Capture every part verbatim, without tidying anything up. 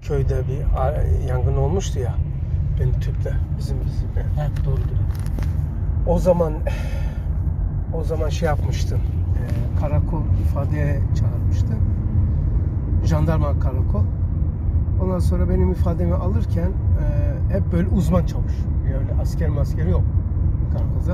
köyde bir yangın olmuştu ya. Benim tüple. Bizim bizim. Evet, doğrudur. O zaman o zaman şey yapmıştım. E, karakol ifadeye çağırmıştı. Jandarma karakol. Ondan sonra benim ifademi alırken e, hep böyle uzman çavuş. Öyle asker maskeri yok karakolda.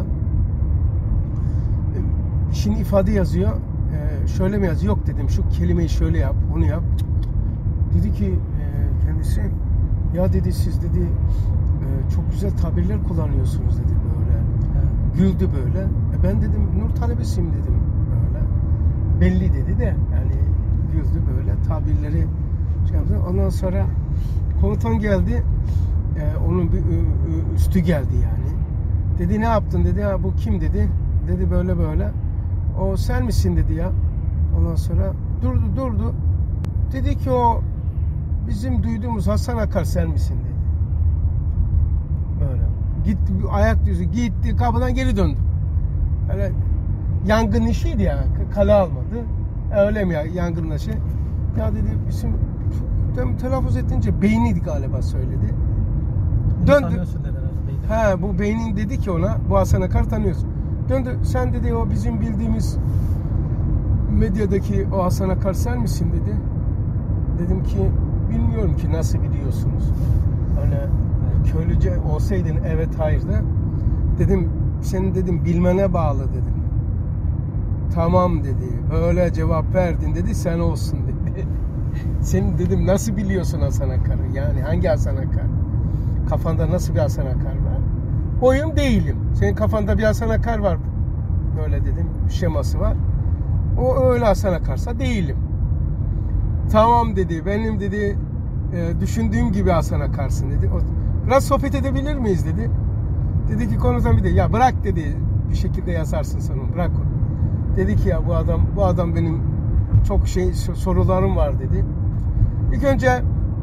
E, şimdi ifade yazıyor. E, şöyle mi yazıyor? Yok dedim. Şu kelimeyi şöyle yap, bunu yap. Dedi ki e, kendisi, ya dedi siz dedi e, çok güzel tabirler kullanıyorsunuz dedi böyle. Evet. Güldü böyle. E, ben dedim Nur talebesiyim dedim böyle. Belli dedi de yani güldü böyle tabirleri şey yaptı. Ondan sonra komutan geldi. E, onun bir üstü geldi yani. Dedi ne yaptın dedi. Ha bu kim dedi. Dedi böyle böyle. O sen misin dedi ya. Ondan sonra durdu durdu. Dedi ki o bizim duyduğumuz Hasan Akar sen misin dedi. Böyle. Gitti ayak düzü gitti kapıdan geri döndü. Öyle yangın işiydi ya. Kale almadı. Öyle mi ya yangın işi? Ya dedi bizim telaffuz ettince beyniydi galiba söyledi. Bunu döndü. He bu beynin dedi ki ona bu Hasan Akar tanıyorsun. Döndü sen dedi o bizim bildiğimiz medyadaki o Hasan Akar sen misin dedi. Dedim ki bilmiyorum ki nasıl biliyorsunuz. Öyle köylüce olsaydın evet hayır da. Dedim senin dedim bilmene bağlı dedim. Tamam dedi. Öyle cevap verdin dedi sen olsun dedi. Senin dedim nasıl biliyorsun Hasan Akar'ı? Yani hangi Hasan Akar? Kafanda nasıl bir Hasan Akar var? Oyum değilim. Senin kafanda bir Hasan Akar var. Böyle dedim şeması var. O öyle Hasan Akar'sa değilim. Tamam dedi. Benim dedi e, düşündüğüm gibi Hasan Akar'sın dedi. O, biraz sohbet edebilir miyiz dedi. Dedi ki konutan bir de ya bırak dedi. Bir şekilde yazarsın sen onu. Bırak onu. Dedi ki ya bu adam bu adam benim çok şey sorularım var dedi. İlk önce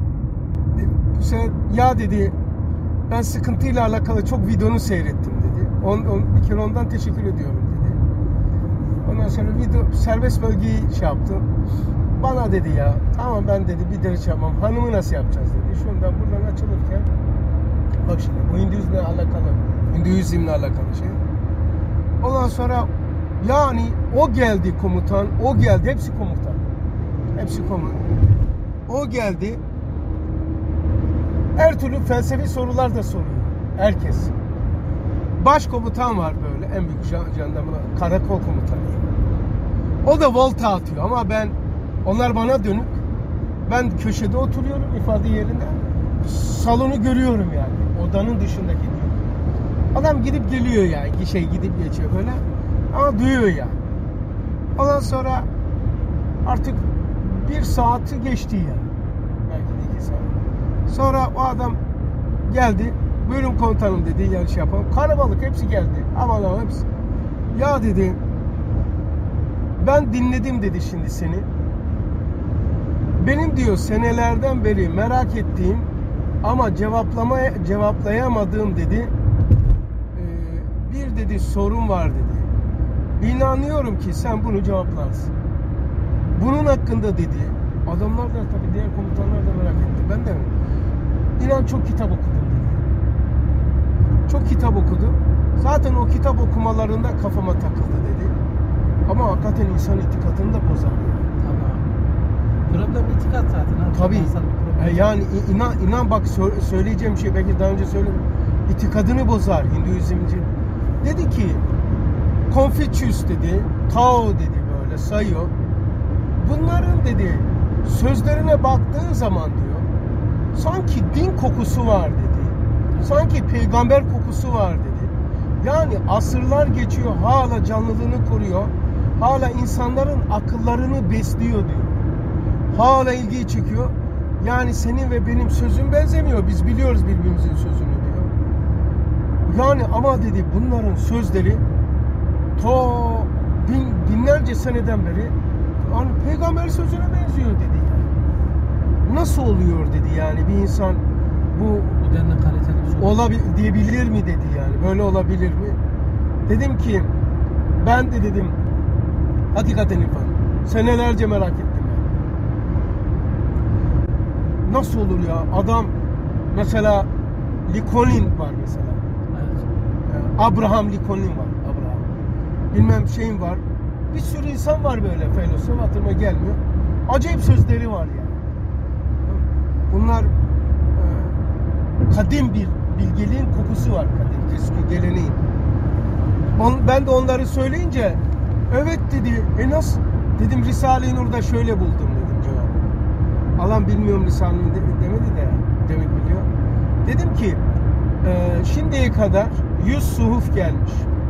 ya dedi ben sıkıntıyla alakalı çok videonu seyrettim dedi. On, on, bir kere ondan teşekkür ediyorum dedi. Ondan sonra video serbest bölgeyi şey yaptı. Bana dedi ya tamam ben dedi bir deri yapmam. Hanımı nasıl yapacağız dedi. Şundan buradan açılırken bak şimdi bu Hinduizmle alakalı Hinduizmle alakalı şey. Ondan sonra yani o geldi komutan, o geldi hepsi komutan. Hepsi komutan. O geldi. Her türlü felsefi sorular da soruyor. Herkes. Başkomutan var böyle en büyük jandarma karakol komutanı. O da volta atıyor ama ben onlar bana dönük. Ben köşede oturuyorum ifade yerinde. Salonu görüyorum yani. Odanın dışındaki diyor. Adam gidip geliyor yani. Şey gidip geçiyor böyle. Ama duyuyor yani. Ondan sonra artık bir saati geçti yani. Belki de iki saat. Sonra o adam geldi. Buyurun komutanım dedi. Yarış yapalım. Karabalık hepsi geldi. Aman aman hepsi. Ya dedi ben dinledim dedi şimdi seni. Benim diyor senelerden beri merak ettiğim ama cevaplamaya cevaplayamadığım dedi bir dedi sorun var dedi. İnanıyorum ki sen bunu cevaplarsın. Bunun hakkında dedi. Adamlar da tabii diğer komutanlar da merak etti. Ben de inan çok kitap okudum dedi. Çok kitap okudum. Zaten o kitap okumalarında kafama takıldı dedi. Ama hakikaten insan itikadını da bozar. Tamam. Problem itikat zaten. Tabii. E yani inan, inan bak söyleyeceğim şey belki daha önce söyledim. İtikadını bozar Hinduizmci. Dedi ki Confucius dedi, Tao dedi böyle sayıyor. Bunların dedi sözlerine baktığın zaman diyor sanki din kokusu var dedi. Sanki peygamber kokusu var dedi. Yani asırlar geçiyor hala canlılığını koruyor. Hala insanların akıllarını besliyor diyor. Hala ilgiyi çekiyor. Yani senin ve benim sözüm benzemiyor. Biz biliyoruz birbirimizin sözünü diyor. Yani ama dedi bunların sözleri ta bin, binlerce seneden beri yani peygamber sözüne benziyor dedi yani. Nasıl oluyor dedi yani bir insan bu bu denli kaliteli olabilir diyebilir mi dedi yani. Böyle olabilir mi? Dedim ki ben de dedim hakikaten İrfan senelerce merak ettim. Yani. nasıl olur ya? Adam mesela Lincoln var mesela. Evet. Abraham Lincoln var. Abraham. Bilmem şeyim var. Bir sürü insan var böyle filozof, hatırıma gelmiyor. Acayip sözleri var yani. Bunlar e, kadim bir bilgeliğin kokusu var, kadim eski geleneğin. On, ben de onları söyleyince evet dedi. E nasıl? Dedim Risale-i Nur'da şöyle buldum dedim cevabı. Alan bilmiyorum Risale-i Nur de, demedi de demek biliyor. Dedim ki e, şimdiye kadar yüz suhuf gelmiş.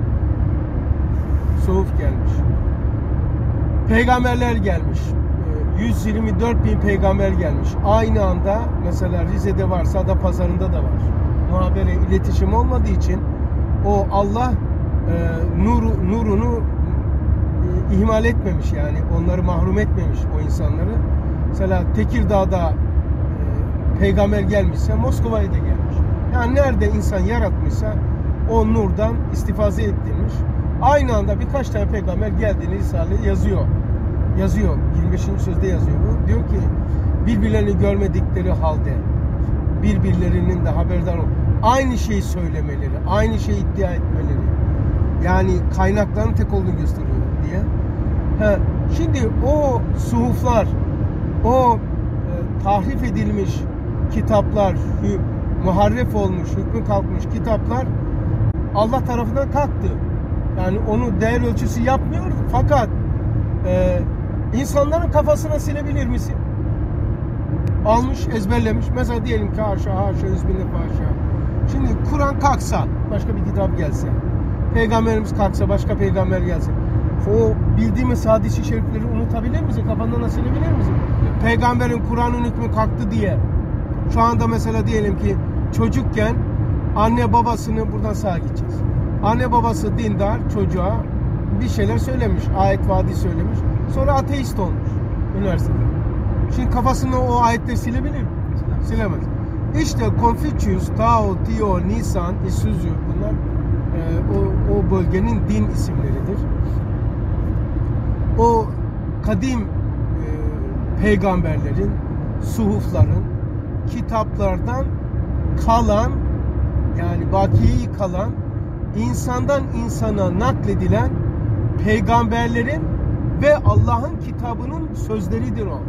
Suhuf gelmiş. Peygamberler gelmiş. yüz yirmi dört bin peygamber gelmiş. Aynı anda mesela Rize'de varsa Adapazarı'nda da var. Muhabere, iletişim olmadığı için o Allah e, nuru, nurunu e, ihmal etmemiş yani. Onları mahrum etmemiş o insanları. Mesela Tekirdağ'da e, peygamber gelmişse Moskova'ya da gelmiş. Yani nerede insan yaratmışsa o nurdan istifade ettirmiş. Aynı anda birkaç tane peygamber geldiğini Risale yazıyor. Yazıyor. yirmi beşinci sözde yazıyor bu. Diyor ki birbirlerini görmedikleri halde birbirlerinin de haberdar ol. Aynı şeyi söylemeleri, aynı şeyi iddia etmeleri. Yani kaynakların tek olduğunu gösteriyor diye. Ha, şimdi o suhuflar, o e, tahrif edilmiş kitaplar, hü, muharref olmuş, hükmü kalkmış kitaplar Allah tarafından kalktı. Yani onu değer ölçüsü yapmıyor fakat e, insanların kafasına silebilir misin? Almış, ezberlemiş. Mesela diyelim ki haşa haşa yüzbinlik haşa. Şimdi Kur'an kalksa, başka bir kitap gelse, Peygamberimiz kalksa, başka peygamber gelse, o bildiğimiz hadis-i şerifleri unutabilir misin? Kafandan silebilir misin? Peygamberin Kur'an'ın hükmü kalktı diye. Şu anda mesela diyelim ki çocukken anne babasını buradan sağa gideceğiz. Anne babası dindar çocuğa bir şeyler söylemiş, ayet vadi söylemiş. Sonra ateist olmuş üniversitede. Şimdi kafasını o ayetleri silebilir mi? Silemez. İşte Confucius, Tao, Tio, Nisan, Isuzu bunlar e, o, o bölgenin din isimleridir. O kadim e, peygamberlerin, suhufların, kitaplardan kalan yani bakiyi kalan insandan insana nakledilen peygamberlerin ve Allah'ın kitabının sözleridir o.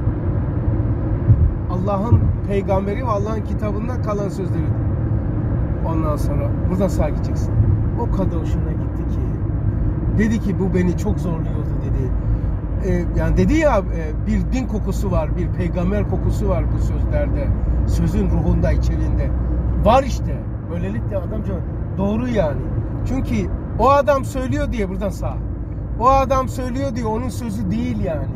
Allah'ın peygamberi ve Allah'ın kitabından kalan sözleridir. Ondan sonra buradan sağa gideceksin. O kadar hoşuna gitti ki dedi ki bu beni çok zorluyordu dedi. Ee, yani dedi ya e, bir din kokusu var, bir peygamber kokusu var bu sözlerde. Sözün ruhunda, içeriğinde. Var işte. Böylelikle adamca doğru yani. Çünkü o adam söylüyor diye buradan sağa. O adam söylüyor diye onun sözü değil yani.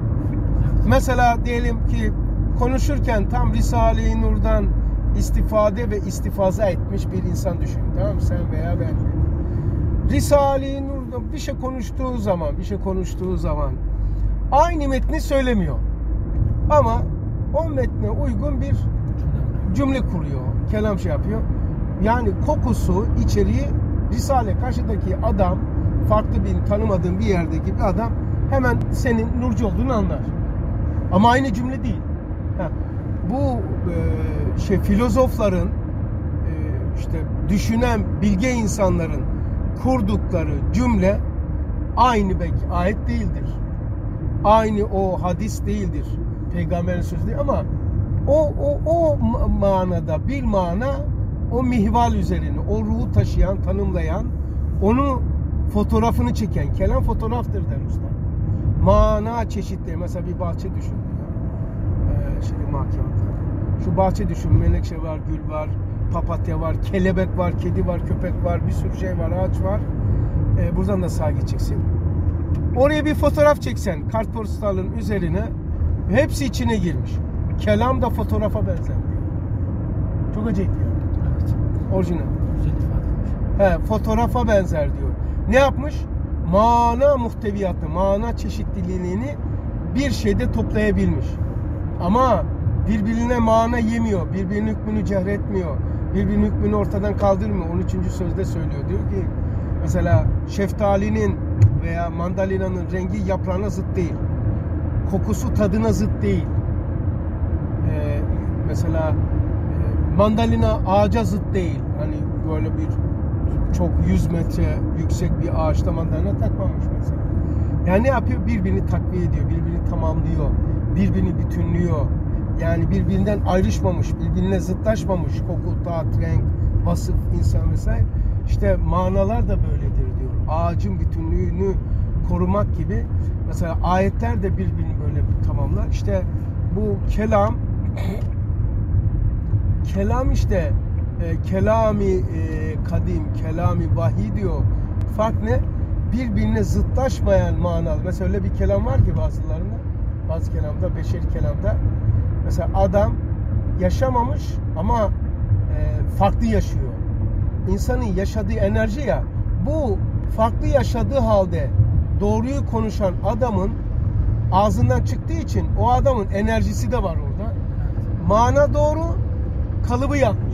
Mesela diyelim ki konuşurken tam Risale-i Nur'dan istifade ve istifaza etmiş bir insan düşün. Tamam mı? Sen veya ben. Risale-i Nur'da bir şey konuştuğu zaman, bir şey konuştuğu zaman aynı metni söylemiyor. Ama o metne uygun bir cümle kuruyor. Kelam şey yapıyor. Yani kokusu, içeriği Risale karşıdaki adam farklı bir tanımadığın bir yerdeki bir adam hemen senin nurcu olduğunu anlar. Ama aynı cümle değil. Ha, bu e, şey filozofların e, işte düşünen bilge insanların kurdukları cümle aynı belki ayet değildir. Aynı o hadis değildir. Peygamberin sözü değil ama o o o manada bir mana o mihval üzerine o ruhu taşıyan, tanımlayan, onu fotoğrafını çeken, kelam fotoğraftır der usta. Mana çeşitleri, mesela bir bahçe düşün. Ee, şimdi mahkemede. Şu bahçe düşün, menekşe var, gül var, papatya var, kelebek var, kedi var, köpek var, bir sürü şey var, ağaç var. Ee, buradan da sağa gideceksin. Oraya bir fotoğraf çeksen, kartpostalın üzerine hepsi içine girmiş. Kelam da fotoğrafa benzer. Çok acayip ya. Evet. Orijinal. Güzel ifade etmiş. He, fotoğrafa benzer diyor. Ne yapmış? Mana muhteviyatı, mana çeşitliliğini bir şeyde toplayabilmiş. Ama birbirine mana yemiyor, birbirinin hükmünü cehretmiyor, birbirinin hükmünü ortadan kaldırmıyor. on üçüncü sözde söylüyor. Diyor ki mesela şeftalinin veya mandalinanın rengi yaprağına zıt değil. Kokusu tadına zıt değil. Ee, mesela e, mandalina ağaca zıt değil. Hani böyle bir çok yüz metre yüksek bir ağaçta mandalina takmamış mesela. Yani ne yapıyor? Birbirini takviye ediyor, birbirini tamamlıyor, birbirini bütünlüyor. Yani birbirinden ayrışmamış, birbirine zıtlaşmamış. Koku, tat, renk, vasıf, insan vesaire. İşte manalar da böyledir diyor. Ağacın bütünlüğünü korumak gibi. Mesela ayetler de birbirini böyle tamamlar. İşte bu kelam kelam işte e, kelami e, kadim, kelami vahiy diyor. Fark ne? Birbirine zıtlaşmayan manalı. Mesela öyle bir kelam var ki bazılarında, bazı kelamda, beşeri kelamda mesela adam yaşamamış ama e, farklı yaşıyor. İnsanın yaşadığı enerji ya, bu farklı yaşadığı halde doğruyu konuşan adamın ağzından çıktığı için o adamın enerjisi de var orada. Mana doğru, kalıbı yanlış.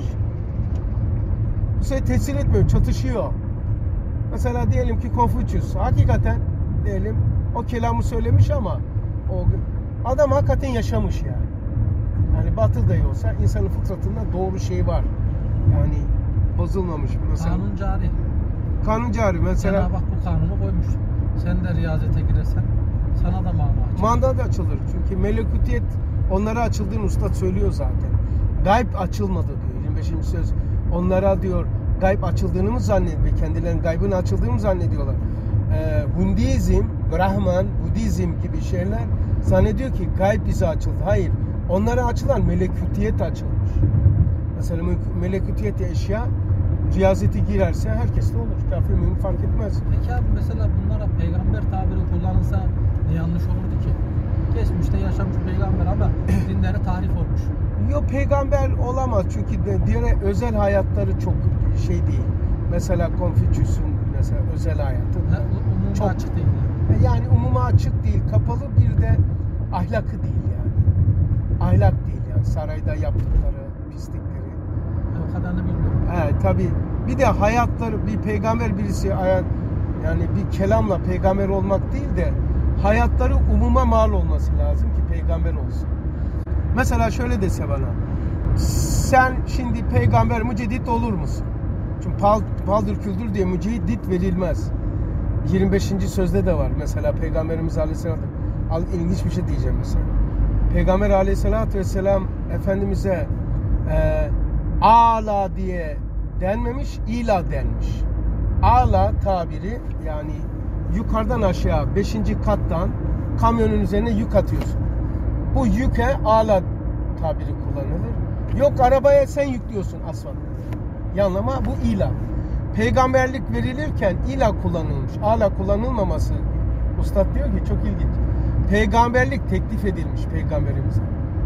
Bu sefer tesir etmiyor, çatışıyor. Mesela diyelim ki Konfüçyüs hakikaten diyelim o kelamı söylemiş ama o adam hakikaten yaşamış yani. Yani batıl dahi olsa insanın fıtratında doğru şey var. Yani bozulmamış mesela. Kanun cari. Kanun cari mesela. Cenab-ı Hak bu kanunu koymuş. Sen de riyazete girersen sana da mana açılır. Manda da açılır. Çünkü melekutiyet onlara açıldığını Üstad söylüyor zaten. Gayb açılmadı diyor. yirmi beşinci söz. Onlara diyor gayb açıldığını mı zannediyor? Kendilerinin gaybın açıldığını mı zannediyorlar? Ee, Hinduizm, Brahman, Budizm gibi şeyler zannediyor ki gayb bize açıldı. Hayır. Onlara açılan melekutiyet açılmış. Mesela melekutiyet eşya riyazeti girerse herkes de olur. Kafir mümin fark etmez. Peki abi mesela bunlara peygamber tabiri kullanılsa ne yanlış olurdu ki? Geçmişte yaşamış peygamber ama dinlere tarif olmuş. Yok, peygamber olamaz çünkü de, diğer özel hayatları çok şey değil. Mesela Konfüçyüs'ün mesela özel hayatı Ha, umuma çok açık değil. yani umuma açık değil, kapalı, bir de ahlakı değil yani. Ahlak değil yani, sarayda yaptıkları pislikleri. O kadarını bilmiyorum. Evet tabii. Bir de hayatları, bir peygamber birisi hayat, yani bir kelamla peygamber olmak değil de hayatları umuma mal olması lazım ki peygamber olsun. Mesela şöyle dese bana, sen şimdi peygamber müceddit olur musun? Çünkü pal, paldır küldür diye müceddit verilmez. yirmi beşinci sözde de var mesela Peygamberimiz Aleyhisselam. İlginç bir şey diyeceğim mesela. Peygamber Aleyhisselatü Vesselam Efendimiz'e e, ala diye denmemiş, ila denmiş. Ala tabiri yani yukarıdan aşağı beşinci kattan kamyonun üzerine yük atıyorsun. Bu yüke ala tabiri kullanılır. Yok, arabaya sen yüklüyorsun asfalt. Yanlama bu ila. Peygamberlik verilirken ila kullanılmış. Ala kullanılmaması. Ustad diyor ki çok ilginç. Peygamberlik teklif edilmiş peygamberimize.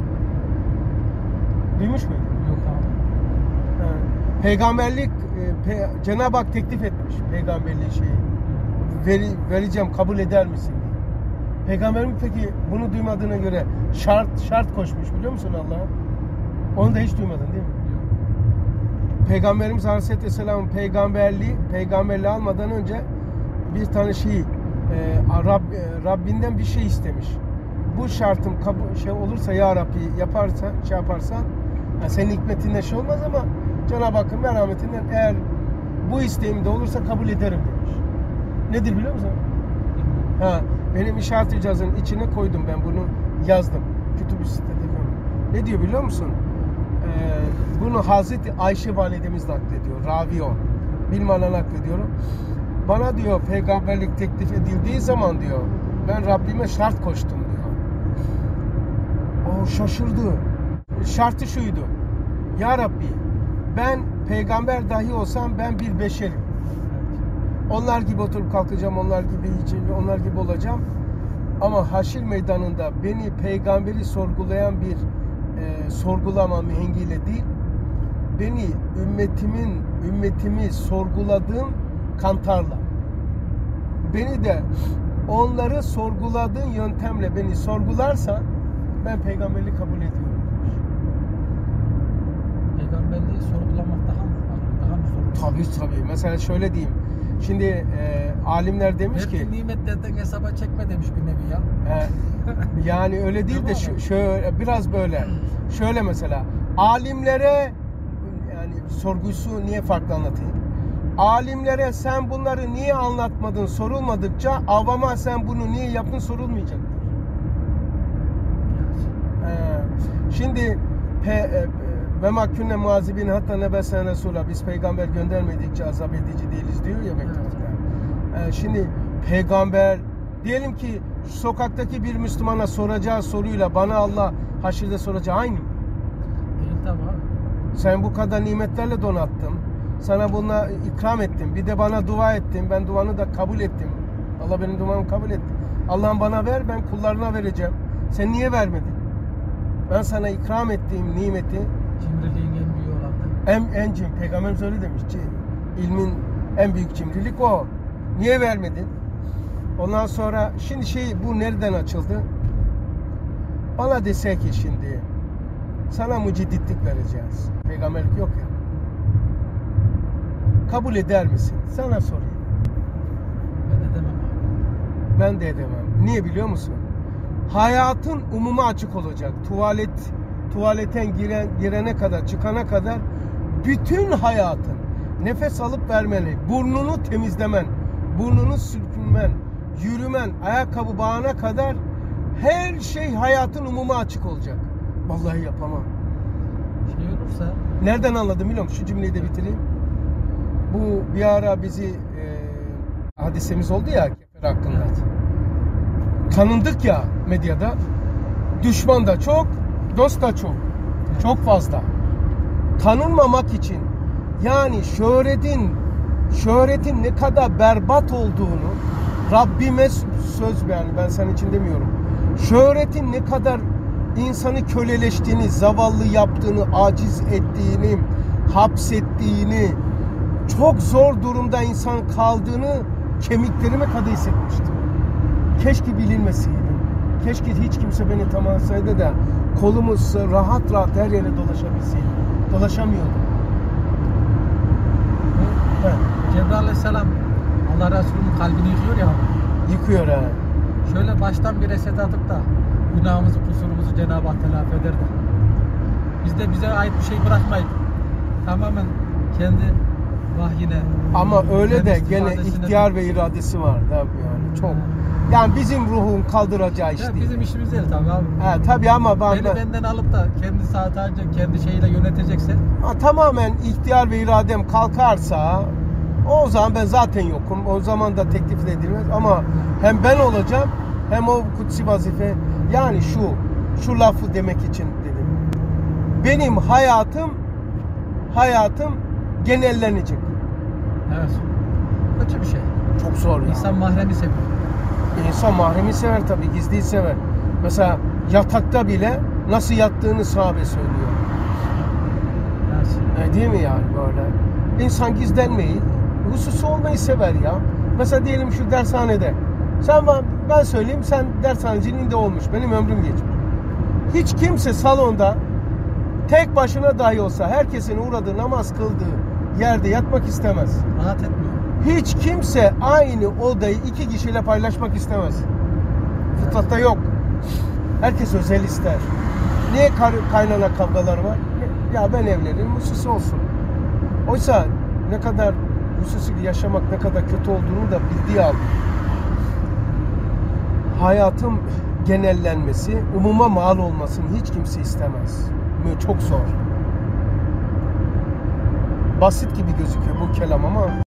Duymuş muydun? Yok abi. Ha. Peygamberlik e, pe, Cenab-ı Hak teklif etmiş peygamberliği şeyi. Veri, vereceğim, kabul eder misin diye. Peygamberim peki bunu duymadığına göre şart şart koşmuş biliyor musun Allah'a? Onu da hiç duymadın değil mi? Peygamberimiz Aleyhisselam'ın peygamberliği, peygamberliği almadan önce bir tane şey, e, Rab, e, Rabbinden bir şey istemiş. Bu şartım kabul şey olursa ya Rabbi yaparsan, şey yaparsan, yani senin hikmetinden şey olmaz ama Cenab-ı Hakk'ın merhametinden eğer bu isteğim de olursa kabul ederim demiş. Nedir biliyor musun? Ha, benim işaret cihazının içine koydum, ben bunu yazdım. Kütüb-i Sitte'de gördüm. Ne diyor biliyor musun? Ee, bunu Hazreti Ayşe validemiz naklediyor. Ravi o. Bilmana naklediyorum. Bana diyor peygamberlik teklif edildiği zaman diyor ben Rabbime şart koştum diyor. O şaşırdı. Şartı şuydu. Ya Rabbi, ben peygamber dahi olsam ben bir beşerim. Onlar gibi oturup kalkacağım, onlar gibi yiyeceğim, onlar gibi olacağım. Ama haşir meydanında beni peygamberi sorgulayan bir e, sorgulama mihengiyle değil, beni ümmetimin ümmetimi sorguladığım kantarla, beni de onları sorguladığın yöntemle beni sorgularsan ben peygamberliği kabul ediyorum. Peygamberliği sorgulamak daha mı daha mı zor? Tabii tabii. Mesela şöyle diyeyim. Şimdi e, alimler demiş Belki ki nimetlerden hesaba çekme demiş bir nevi ya. e, yani öyle değil de şu, şöyle biraz böyle. Şöyle mesela Alimlere, yani sorgusu niye farklı anlatayım? Alimlere sen bunları niye anlatmadın sorulmadıkça, avama sen bunu niye yaptın sorulmayacaktır. Ee, şimdi pe, e, ve makkünne muazibin hatta nebesen Resul'a, biz peygamber göndermedikçe azap edici değiliz diyor ya mektupta. Ee, şimdi peygamber, diyelim ki şu sokaktaki bir Müslümana soracağı soruyla bana Allah haşirde soracağı aynı mı? Değil tabi abi. Sen bu kadar nimetlerle donattım. Sana bununla ikram ettim. Bir de bana dua ettim. Ben duanı da kabul ettim. Allah benim duamı kabul etti. Allah'ım bana ver, ben kullarına vereceğim. Sen niye vermedin? Ben sana ikram ettiğim nimeti, Cimriliğin en büyüğü olan da. en, en cim, Peygamberimiz öyle demiş. İlmin en büyük cimrilik o. Niye vermedin? Ondan sonra şimdi şey, bu nereden açıldı? Bana dese ki şimdi sana mücedditlik vereceğiz. Peygamberlik yok ya. Kabul eder misin? Sana sorayım. Ben edemem abi. Ben de edemem. Niye biliyor musun? Hayatın umuma açık olacak. Tuvalet, tuvaletten giren, girene kadar, çıkana kadar bütün hayatın, nefes alıp vermeni, burnunu temizlemen, burnunu sürtünmen, yürümen, ayakkabı bağına kadar her şey hayatın umuma açık olacak. Vallahi yapamam. Şey olursa Nereden anladım biliyor musun? Şu cümleyi de bitireyim. Bu bir ara bizi e, hadisemiz oldu ya kefer hakkında. Tanındık ya medyada. Düşman da çok, dost da çok. Çok fazla. Tanınmamak için, yani şöhretin şöhretin ne kadar berbat olduğunu Rabbime söz, yani ben senin için demiyorum. Şöhretin ne kadar insanı köleleştiğini, zavallı yaptığını, aciz ettiğini, hapsettiğini, çok zor durumda insan kaldığını kemiklerime kadar hissetmiştim. Keşke bilinmeseydi. Keşke hiç kimse beni tanımasaydı da kolumuz rahat rahat her yere dolaşabilseydi. Dolaşamıyordum. bu Cebrail Aleyhisselam Allah Resulü'nün kalbini yıkıyor ya. Yıkıyor ha. Şöyle baştan bir reset atıp da günahımızı, kusurumuzu Cenab-ı Hak telafi eder de. Biz de bize ait bir şey bırakmayıp tamamen kendi vahyine, Ama öyle de kendi gene istifadesine ihtiyar de- ve iradesi var tabii yani çok. Yani bizim ruhun kaldıracağı iş Ya değil. bizim işimiz değil tabii abi. Ha, tabii ama ben, Beni ben benden alıp da kendi saatlerce kendi şeyiyle yönetecekse ha, tamamen ihtiyar ve iradem kalkarsa o zaman ben zaten yokum. O zaman da teklif de edilmez ama hem ben olacağım hem o kutsi vazife, yani şu şu lafı demek için dedim. Benim hayatım hayatım genellenecek. evet. Kötü bir şey. Çok zor ya. İnsan mahremi seviyor. İnsan mahremi sever tabii, gizliyi sever. Mesela yatakta bile nasıl yattığını sahabe söylüyor. Evet. E, değil mi yani böyle? İnsan gizlenmeyi, hususi olmayı sever ya. Mesela diyelim şu dershanede. Sen, ben söyleyeyim, sen dershaneciliğinde olmuş. Benim ömrüm geçmiş. Hiç kimse salonda tek başına dahi olsa herkesin uğradığı, namaz kıldığı yerde yatmak istemez. Rahat etmiyor. Hiç kimse aynı odayı iki kişiyle paylaşmak istemez. Fıtratta yok. Herkes özel ister. Niye kar- kaynana kavgaları var? Ya ben evleneyim, hususi olsun. Oysa ne kadar hususi yaşamak ne kadar kötü olduğunu da bildiği halde. Hayatın genellenmesi, umuma mal olmasını hiç kimse istemez. Çok zor. Basit gibi gözüküyor bu kelam ama